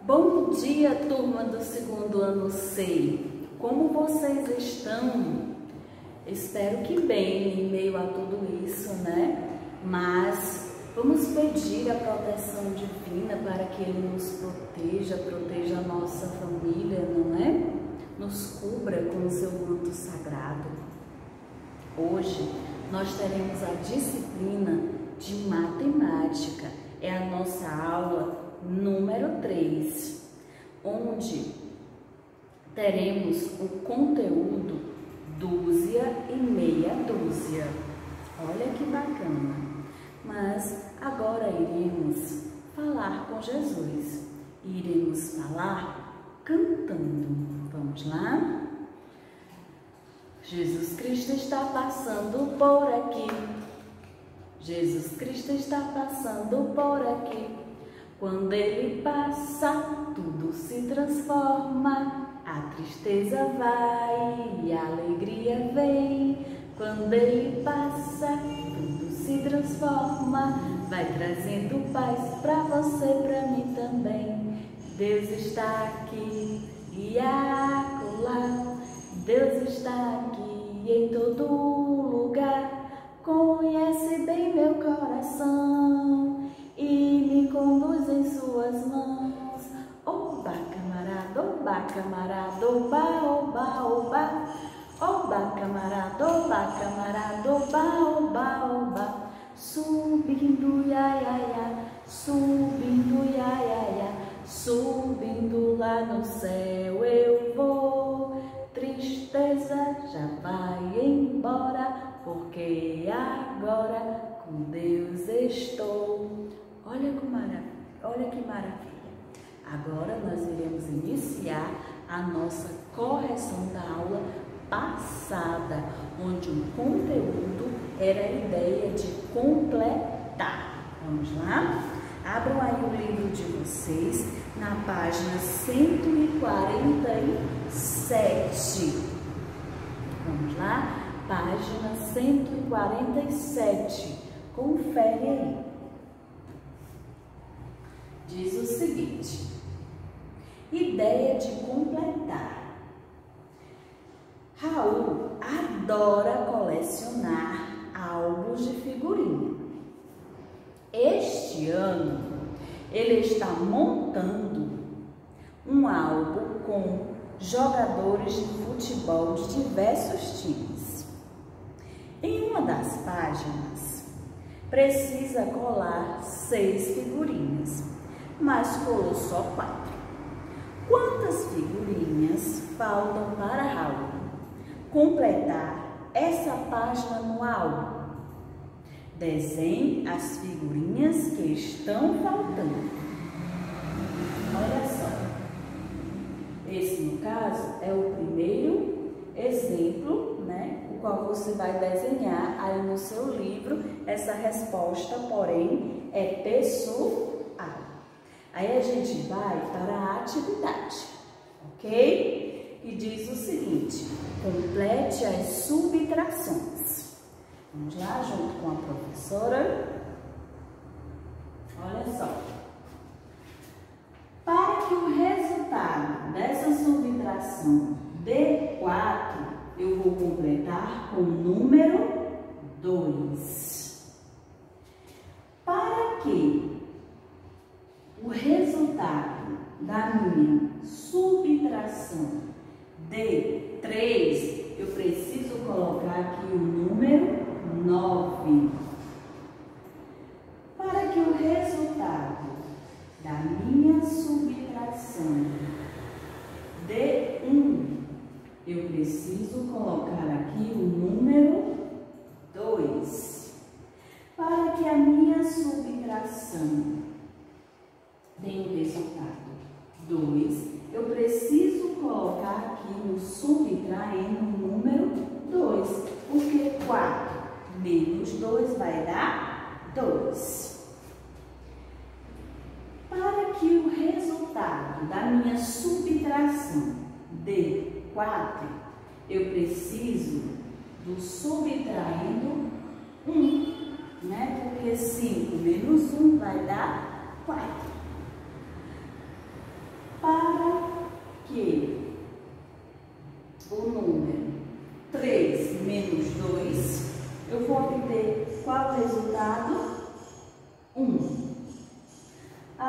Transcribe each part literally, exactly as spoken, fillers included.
Bom dia, turma do segundo ano C. Como vocês estão? Espero que bem em meio a tudo isso, né? Mas vamos pedir a proteção divina para que Ele nos proteja, proteja a nossa família, não é? Nos cubra com o seu manto sagrado. Hoje nós teremos a disciplina de matemática. É a nossa aula número três, onde teremos o conteúdo dúzia e meia dúzia. Olha que bacana! Mas agora iremos falar com Jesus. Iremos falar cantando. Vamos lá? Jesus Cristo está passando por aqui. Jesus Cristo está passando por aqui. Quando Ele passa, tudo se transforma. A tristeza vai e a alegria vem. Quando Ele passa, tudo se transforma. Vai trazendo paz pra você, pra mim também. Deus está aqui e acolá. Deus está aqui em todo lugar. Conhece bem meu coração e me conduz em suas mãos. Oba, camarada, oba, camarada, oba, oba, oba. Oba, camarada, oba, camarada, oba, oba, oba. Subindo, ia, ia, ia, subindo, ia, ia, ia, subindo lá no céu eu vou. Tristeza já vai embora, porque agora com Deus estou. Olha que maravilha, olha que maravilha. Agora nós iremos iniciar a nossa correção da aula passada, onde o conteúdo era a ideia de completar. Vamos lá? Abram aí o livro de vocês na página cento e quarenta e sete. Vamos lá? Página cento e quarenta e sete. Confere aí. Diz o seguinte: ideia de completar. Raul adora colecionar álbuns de figurinha. Este ano ele está montando um álbum com jogadores de futebol de diversos times. Em uma das páginas precisa colar seis figurinhas, mas colou só quatro. Quantas figurinhas faltam para Raul completar essa página no álbum? Desenhe as figurinhas que estão faltando. Olha só. Esse, no caso, é o primeiro exemplo, né? O qual você vai desenhar aí no seu livro. Essa resposta, porém, é pessoal. Aí a gente vai para a atividade, ok? E diz o seguinte: complete as subtrações. Vamos lá, junto com a professora. Olha só. Para que o resultado dessa subtração dê quatro, eu vou completar com o número dois. Para que o resultado da minha subtração dê três, eu preciso colocar aqui o número nove. Para que o resultado da minha subtração dê um, eu preciso colocar aqui o número dois. Para que a minha subtração tem o resultado dois, eu preciso colocar aqui no subtraindo o número dois, porque quatro menos dois vai dar dois. Para que o resultado da minha subtração dê quatro, eu preciso do subtraindo um, né? Porque cinco menos um vai dar quatro.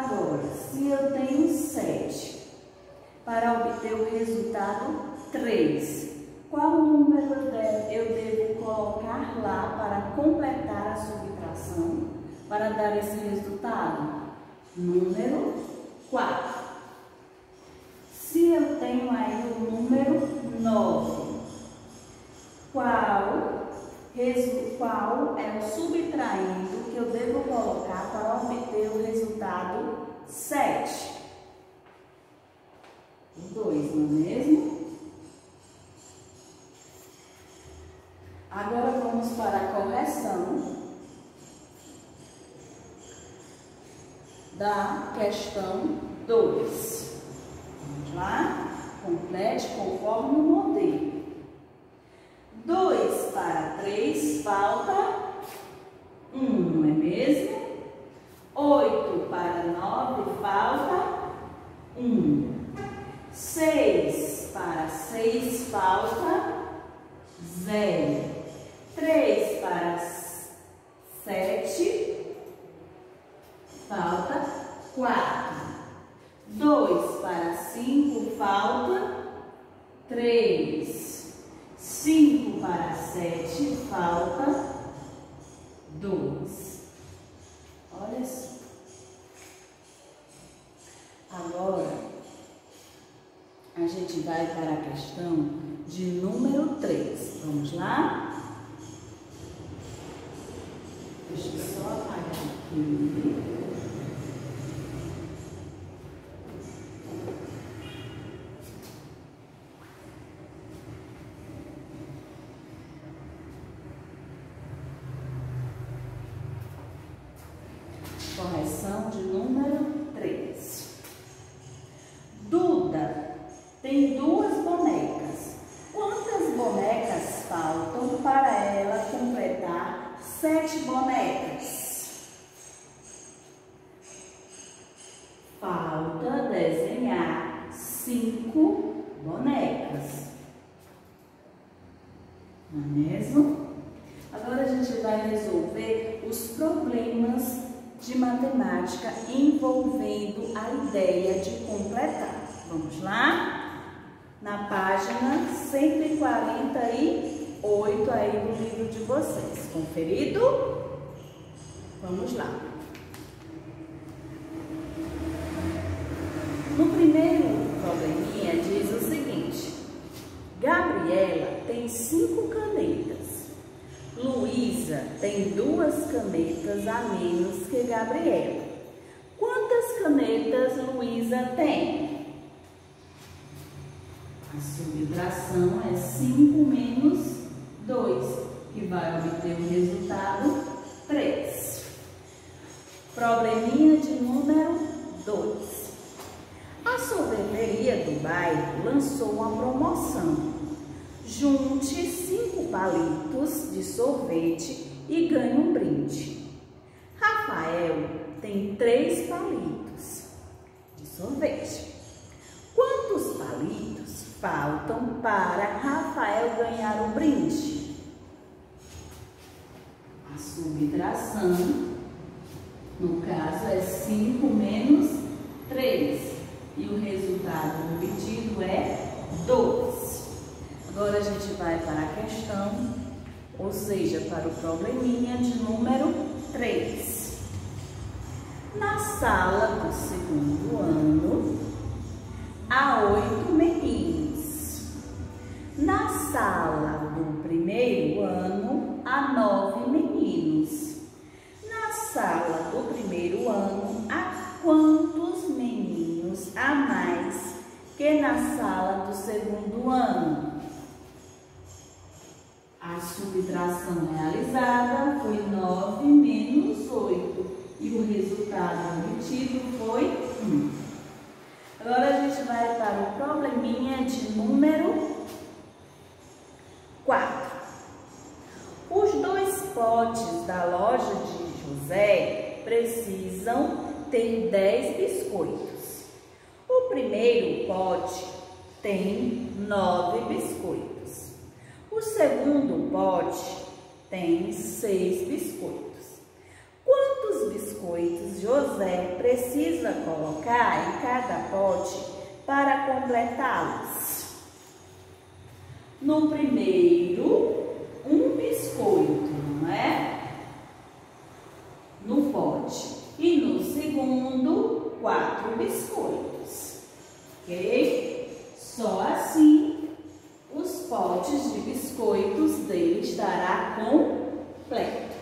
Agora, se eu tenho sete, para obter o resultado três, qual número eu devo colocar lá para completar a subtração, para dar esse resultado? Número quatro. Se eu tenho aí o número nove, qual, qual é o subtraindo que eu devo colocar para obter o resultado sete? O dois, não é mesmo? Agora vamos para a correção da questão dois. Vamos lá? Complete conforme o modelo. dois para três falta um, não é mesmo? oito para nove falta um. seis para seis falta zero. três para sete falta quatro. dois para cinco falta três. cinco para sete falta dois. Olha só. Agora, a gente vai para a questão de número três. Vamos lá? Deixa eu só apagar aqui. Correção de número três. Duda tem duas bonecas. Quantas bonecas faltam para ela completar sete bonecas? Falta desenhar cinco bonecas. Não é mesmo? Agora a gente vai resolver os problemas de matemática envolvendo a ideia de completar. Vamos lá? Na página cento e quarenta e oito aí do livro de vocês. Conferido? Vamos lá. No primeiro probleminha diz o seguinte: Gabriela tem cinco canetas. Luísa tem duas canetas a menos que Gabriela. Quantas canetas Luísa tem? A subtração é cinco menos dois, que vai obter o resultado três. Probleminha de número dois. A sorveteria do bairro lançou uma promoção. Junte cinco palitos de sorvete e ganhe um brinde. Rafael tem três palitos de sorvete. Quantos palitos faltam para Rafael ganhar o brinde? A subtração, no caso, é cinco menos três. E o resultado obtido é dois. Agora a gente vai para a questão, ou seja, para o probleminha de número três. Na sala do segundo ano, há oito meninos. Na sala do primeiro ano, há nove meninos. Na sala do primeiro ano, há quantos meninos a mais que na sala do segundo ano? A subtração realizada foi nove menos oito e o resultado obtido foi um. Agora a gente vai para o probleminha de número quatro. Os dois potes da loja de José precisam ter dez biscoitos. O primeiro pote tem nove biscoitos. O segundo pote tem seis biscoitos. Quantos biscoitos José precisa colocar em cada pote para completá-los? No primeiro, um biscoito, não é? No pote. E no segundo, quatro biscoitos. Ok? Só assim os potes de biscoitos dele estará completo.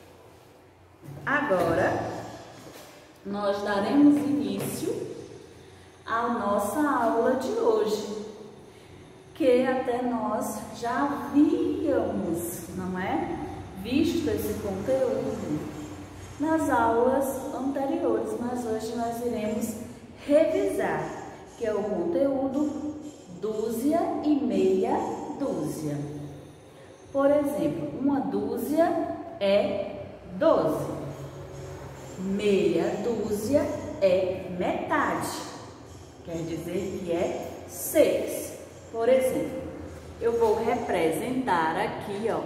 Agora, nós daremos início à nossa aula de hoje, que até nós já havíamos, não é? Visto esse conteúdo nas aulas anteriores, mas hoje nós iremos revisar, que é o conteúdo dúzia e meia dúzia. Por exemplo, uma dúzia é doze, meia dúzia é metade, quer dizer que é seis. Por exemplo, eu vou representar aqui, ó,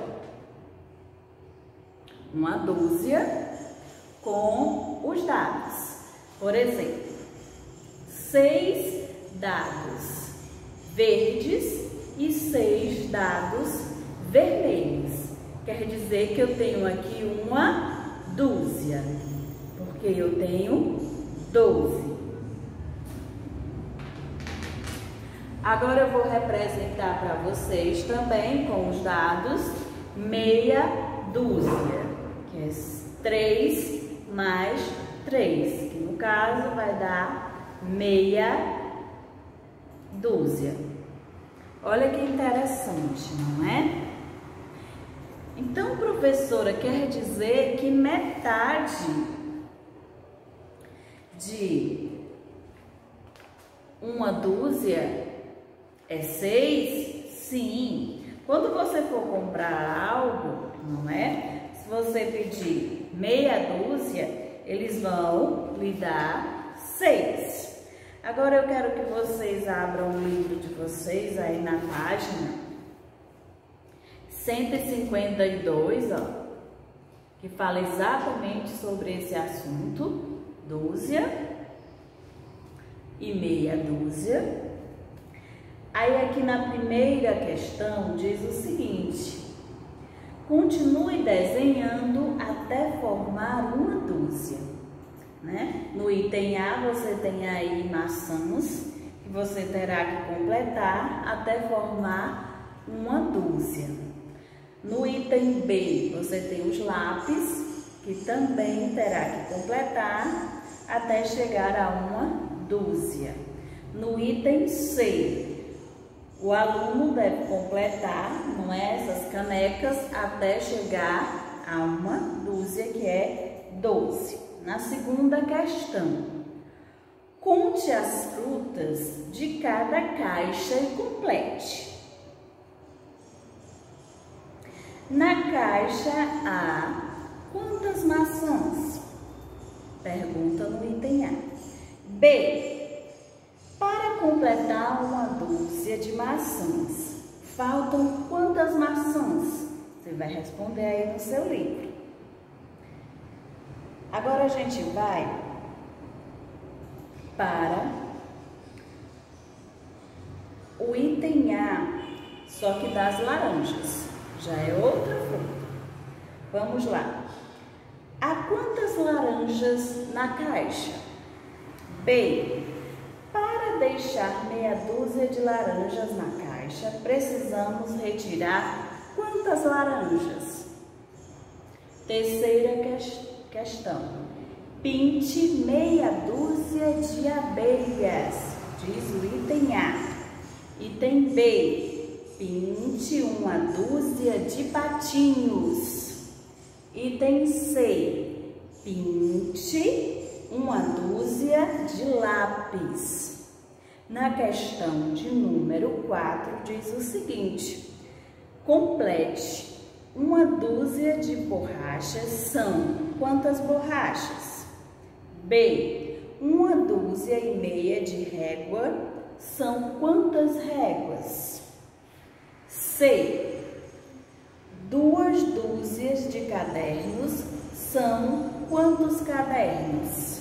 uma dúzia com os dados. Por exemplo, seis dados verdes e seis dados vermelhos. Quer dizer que eu tenho aqui uma dúzia, porque eu tenho doze. Agora eu vou representar para vocês também com os dados meia dúzia, que é três mais três, que no caso vai dar meia dúzia. Olha que interessante, não é? Então, professora, quer dizer que metade de uma dúzia é seis? Sim. Quando você for comprar algo, não é? Se você pedir meia dúzia, eles vão lhe dar seis. Agora eu quero que vocês abram o livro de vocês aí na página cento e cinquenta e dois, ó, que fala exatamente sobre esse assunto, dúzia e meia dúzia. Aí aqui na primeira questão diz o seguinte: continue desenhando até formar uma dúzia, né? No item A você tem aí maçãs que você terá que completar até formar uma dúzia. No item B você tem os lápis que também terá que completar até chegar a uma dúzia. No item C, o aluno deve completar, não é, essas canecas até chegar a uma dúzia, que é doze. Na segunda questão, conte as frutas de cada caixa e complete. Na caixa A, quantas maçãs? Pergunta no item A. B, para completar uma dúzia de maçãs, faltam quantas maçãs? Você vai responder aí no seu livro. Agora a gente vai para o item A, só que das laranjas. Já é outra fruta. Vamos lá. Há quantas laranjas na caixa? B, para deixar meia dúzia de laranjas na caixa, precisamos retirar quantas laranjas? Terceira questão. Pinte meia dúzia de abelhas, diz o item A. Item B, pinte uma dúzia de patinhos. Item C, pinte uma dúzia de lápis. Na questão de número quatro diz o seguinte: complete. Uma dúzia de borrachas são quantas borrachas? B, uma dúzia e meia de régua são quantas réguas? C, duas dúzias de cadernos são quantos cadernos?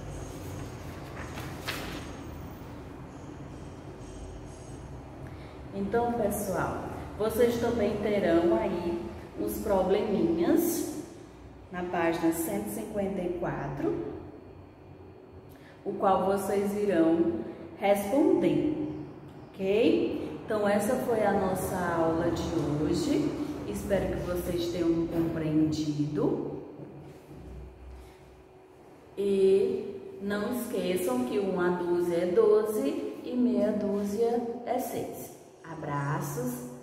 Então, pessoal, vocês também terão aí os probleminhas na página cento e cinquenta e quatro, o qual vocês irão responder, ok? Então, essa foi a nossa aula de hoje. Espero que vocês tenham compreendido. E não esqueçam que uma dúzia é doze e meia dúzia é seis. Abraços.